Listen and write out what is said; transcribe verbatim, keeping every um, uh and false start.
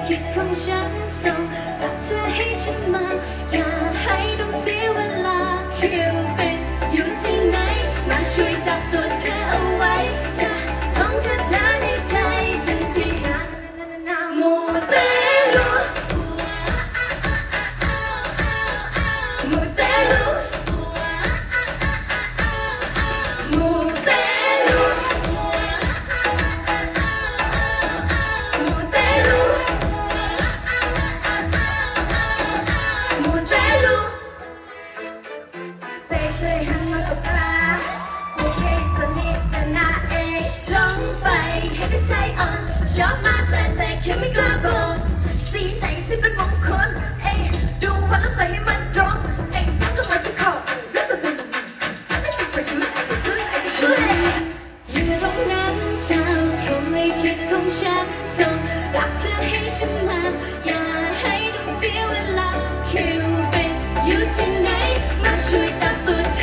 คิดของฉันส่งรักเธอให้ฉันมาอย่าให้ต้องเสียเวลาคิวปิดอยู่ที่ไหนมาช่วยจับตัวเธอเอาไว้จะท่องคาถาในใจทันทีมูเตลูมูเตลูมูเตลูมูเตลูมูเตลูเสกเลยหันมาสบตาโอเคสนิทสนาเองจ้องไปให้ได้ใจอ่อนชอบมากแต่แต่แค่ไม่กล้าบอกสีไหนที่เป็นมงคลเอ้ดูวันแล้วใส่ให้มันตรงเอ้รักก็มาที่คอรักจะเป็นไม่ติดประยุทธ์ไอ้จะช่วยไอ้จะช่วยอยู่ในร่องน้ำเจ้าคงไม่คิดของฉันส่งรักเธอให้ฉันมาอย่าให้ต้องเสียเวลาคิวเป็นอยู่ที่ไหนมาช่วยจับตัวเธ